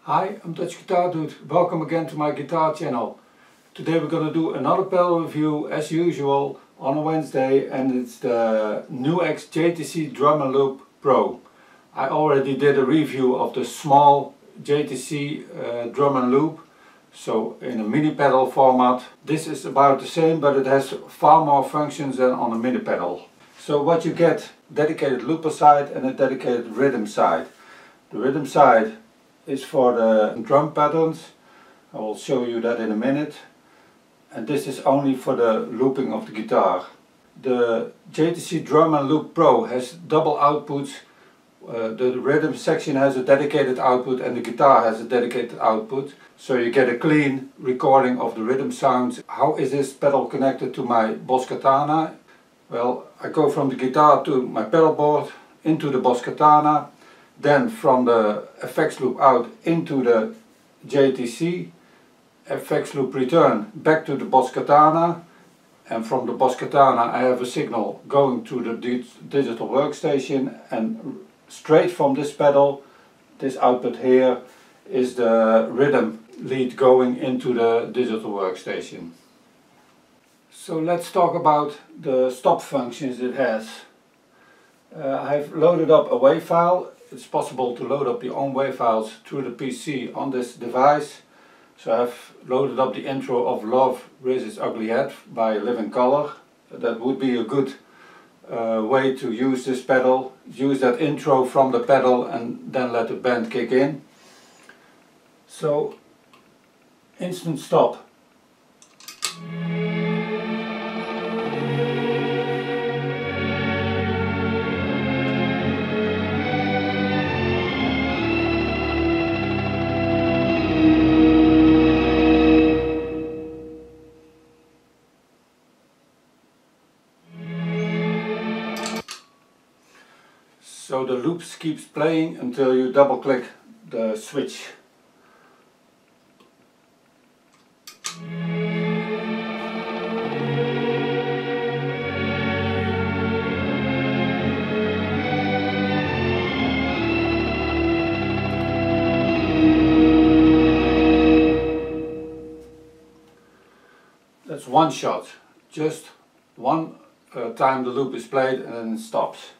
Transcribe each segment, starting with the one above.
Hi, I'm Dutch Guitar Dude. Welcome again to my guitar channel. Today we're going to do another pedal review as usual on a Wednesday, and it's the NUX JTC Drum & Loop Pro. I already did a review of the small JTC Drum & Loop, so in a mini pedal format. This is about the same, but it has far more functions than on a mini pedal. So what you get: dedicated looper side and a dedicated rhythm side. The rhythm side is for the drum patterns. I will show you that in a minute. And this is only for the looping of the guitar. The JTC Drum & Loop Pro has double outputs. The rhythm section has a dedicated output and the guitar has a dedicated output. So you get a clean recording of the rhythm sounds. How is this pedal connected to my Boss Katana? Well, I go from the guitar to my pedal board, into the Boss Katana, then from the effects loop out into the JTC, effects loop return back to the Boss Katana, and from the Boss Katana I have a signal going to the digital workstation, and straight from this pedal, this output here, is the rhythm lead going into the digital workstation. So let's talk about the stop functions it has. I've loaded up a WAV file. It's possible to load up your own WAV files through the PC on this device. So I've loaded up the intro of Love Raises Ugly Head by Living Colour. That would be a good way to use this pedal. Use that intro from the pedal and then let the band kick in. So, instant stop. So the loops keeps playing until you double click the switch. That's one shot, just one time the loop is played and then it stops.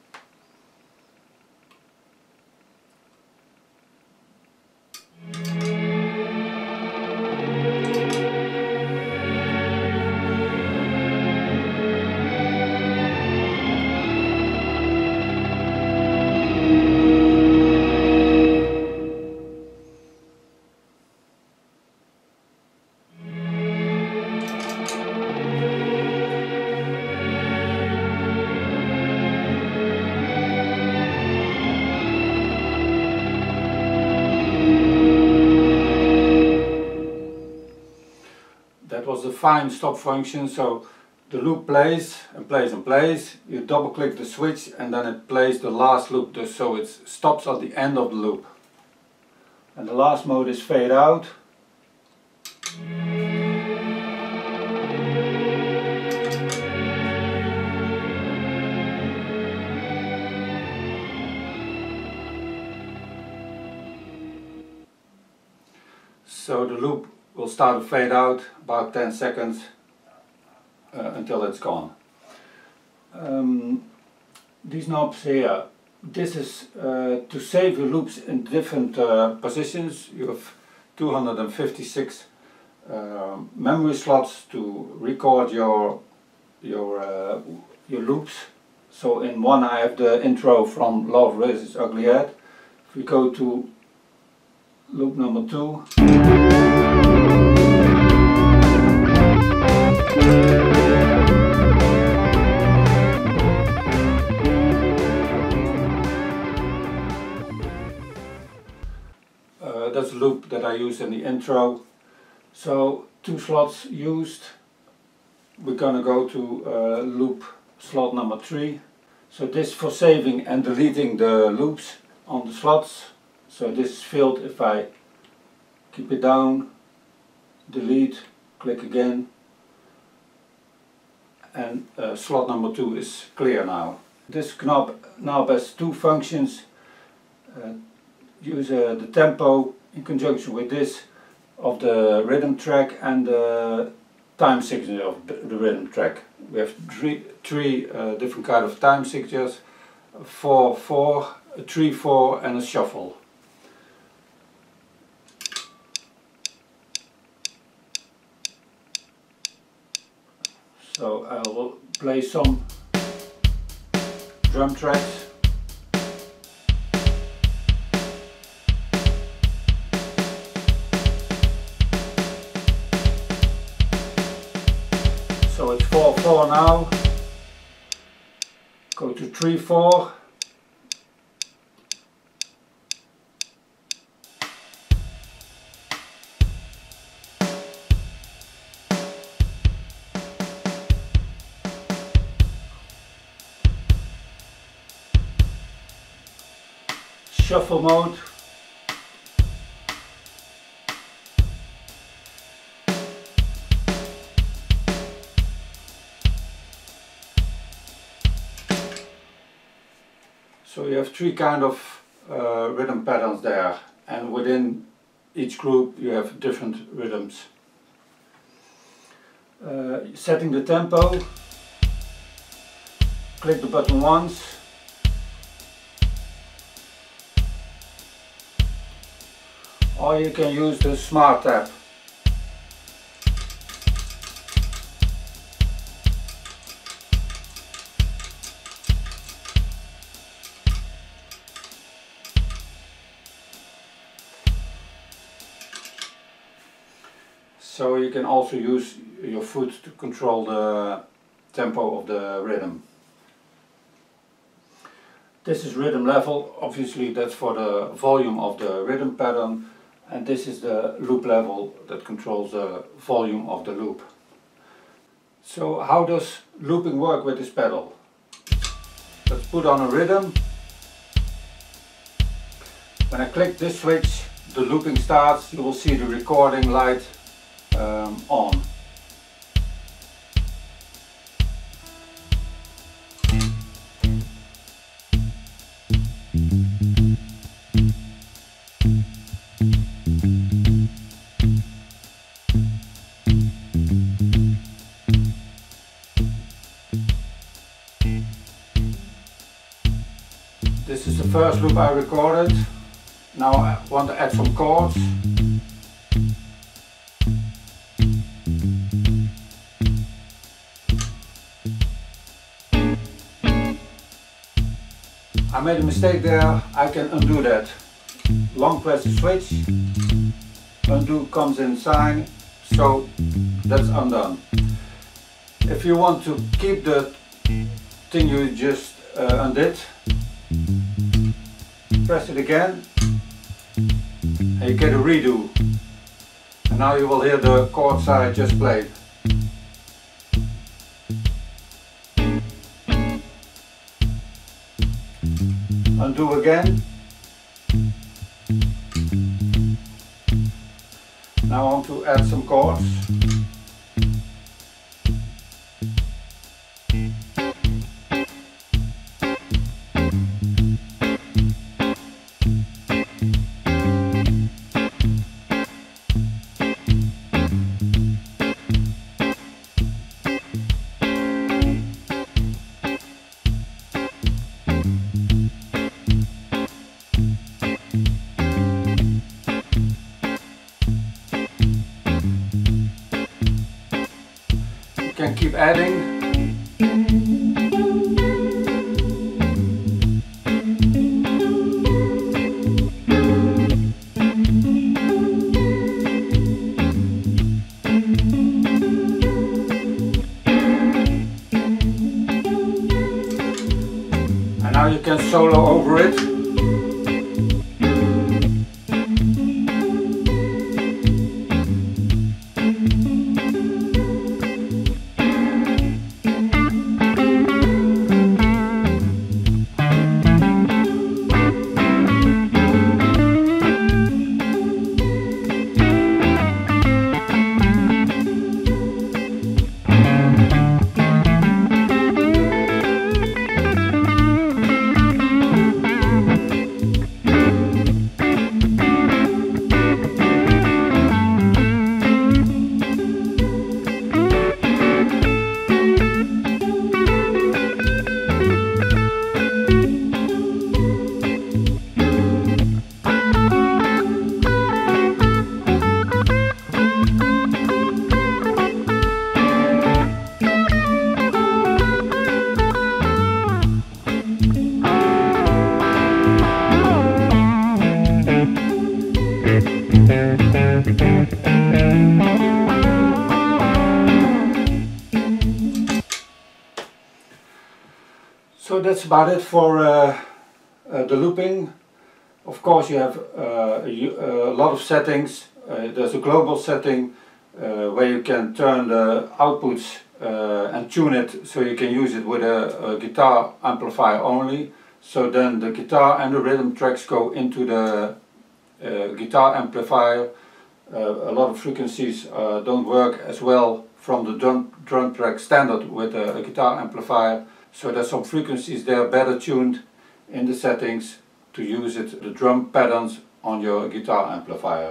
That was the fine stop function. So the loop plays and plays and plays. You double click the switch and then it plays the last loop, so it stops at the end of the loop. And the last mode is fade out. So the loop will start to fade out about 10 seconds until it's gone. These knobs here, this is to save your loops in different positions. You have 256 memory slots to record your loops. So in one I have the intro from Love Raises Ugly Head. If we go to loop number 2, that's a loop that I used in the intro. So 2 slots used. We're gonna go to loop slot number 3. So this for saving and deleting the loops on the slots. So this is filled if I keep it down, delete, click again, and slot number 2 is clear now. This knob has 2 functions. Use the tempo in conjunction with this of the rhythm track and the time signature of the rhythm track. We have three different kind of time signatures: 4/4, a 3/4 and a shuffle. So I will play some drum tracks. So it's 4/4 now. Go to 3/4. Shuffle mode. So you have three kind of rhythm patterns there, and within each group you have different rhythms. Setting the tempo, click the button once, or you can use the Smart tab. So you can also use your foot to control the tempo of the rhythm. This is rhythm level, obviously that's for the volume of the rhythm pattern, and this is the loop level that controls the volume of the loop. So how does looping work with this pedal? Let's put on a rhythm. When I click this switch, the looping starts. You will see the recording light on. This is the first loop I recorded. Now I want to add some chords. I made a mistake there, I can undo that. Long press the switch, undo comes in sign, so that's undone. If you want to keep the thing you just undid, press it again and you get a redo. And now you will hear the chords I just played. Undo again. Now I want to add some chords. Can keep adding. And now you can solo over it. that's about it for the looping. Of course, you have a lot of settings. There's a global setting where you can turn the outputs and tune it so you can use it with a guitar amplifier only. So then the guitar and the rhythm tracks go into the guitar amplifier. A lot of frequencies don't work as well from the drum track standard with a guitar amplifier. So there's some frequencies there better tuned in the settings to use the drum patterns on your guitar amplifier.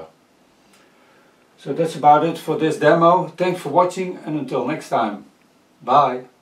So that's about it for this demo. Thanks for watching and until next time. Bye.